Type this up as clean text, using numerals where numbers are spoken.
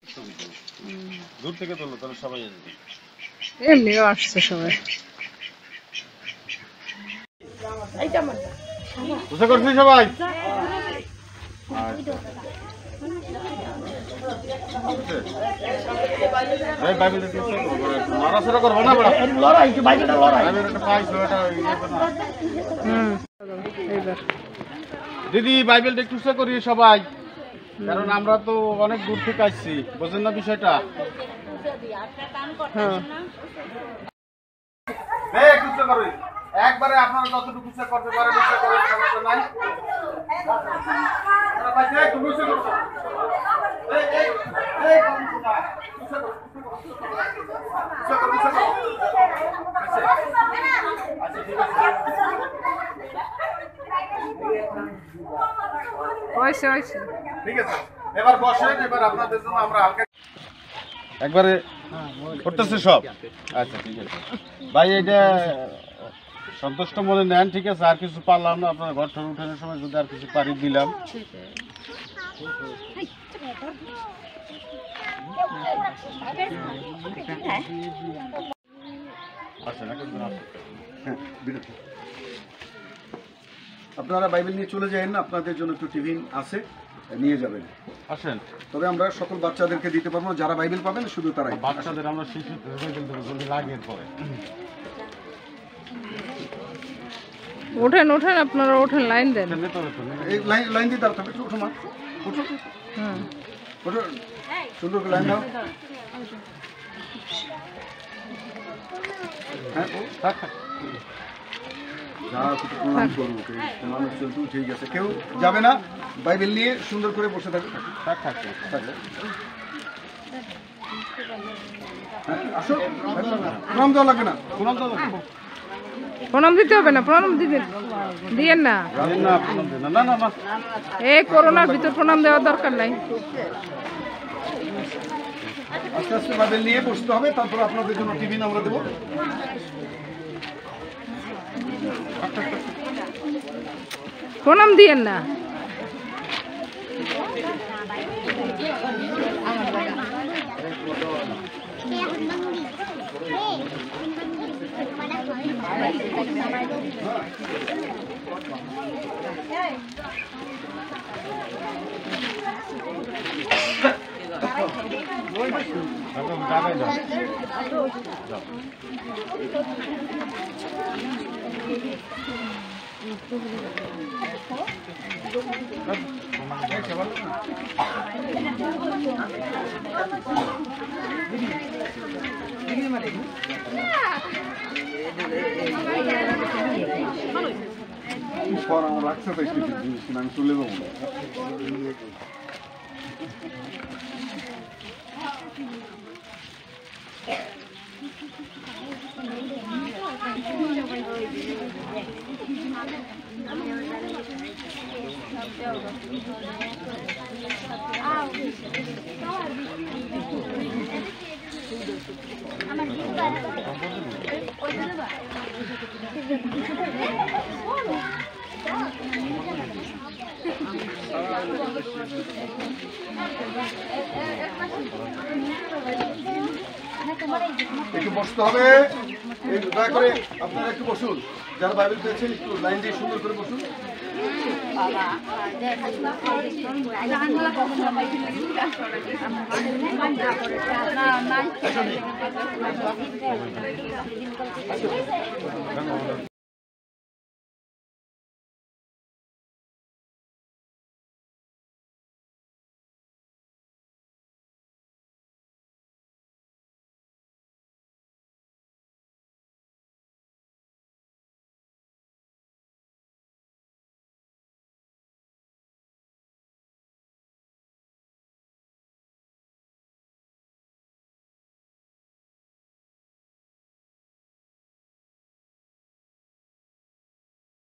দূর থেকে তুললো তাহলে সবাই আসবে। এমনিও আসছে সবাই। বুঝতে করছি সবাই? নড়াচড়া করবো না দিদি, বাইবেলটা একটু উৎসাহ করি সবাই, কারণ আমরা তো অনেক দূর থেকে আসছি, বোঝেন না বিষয়টা। একবারে আপনারা যতটুকু উৎসাহ করতে পারেন উৎসাহ করেন, সমস্যা নাই। ঠিক আছে, এবার বসেন। এবার আপনাদের জন্য আমরা হালকা একবারে করতেছে সব। আচ্ছা ঠিক আছে ভাই, এটা সন্তুষ্ট মনে নেন, ঠিক আছে। আর কিছু পারলাম না, আপনার ঘর ঠর উঠানোর সময় যদি আর কিছু পারি দিলাম। আপনারা বাইবেল নিয়ে চলে যাবেন না, আপনাদের জন্য একটু টিফিন আছে, নিয়ে যাবেন। আসেন। তবে আমরা সকল বাচ্চাদেরকে দিতে পারবো না, যারা বাইবেল পাবেন শুধু তারাই। বাচ্চাদের আমরা শিশু লাগে পরে। ওঠেন ওঠেন, আপনারা ওঠেন, লাইন দেন। এই লাইন দিয়ে দাঁড়াতে হবে। একটু ওঠো মা, ওঠো ওঠো, সুন্দর করে লাইন দাও। হ্যাঁ যা কিছু প্রণাম করবো, মানুষ চলতে ঠিক আছে, কেউ যাবে না, বাইবেল নিয়ে সুন্দর করে বসে থাকবে। আসো, প্রণাম দেওয়া লাগবে না, প্রণাম দিতে হবে না, প্রণাম দিয়েন না। এই করোনার ভিতর প্রণাম দেওয়ার দরকার নাই। আস্তে আস্তে বাইবেল নিয়ে বসতে হবে, তারপর আপনাদের জন্য টিফিন আমরা দেবো। প্রণাম দিয়েন না। রাখছে আমি চলে যাবো। একটু বসতে হবে, দয়া করে আপনারা একটু বসুন। যারা বাইবেল পেয়েছেন একটু লাইন দিয়ে সুন্দর করে বসুন।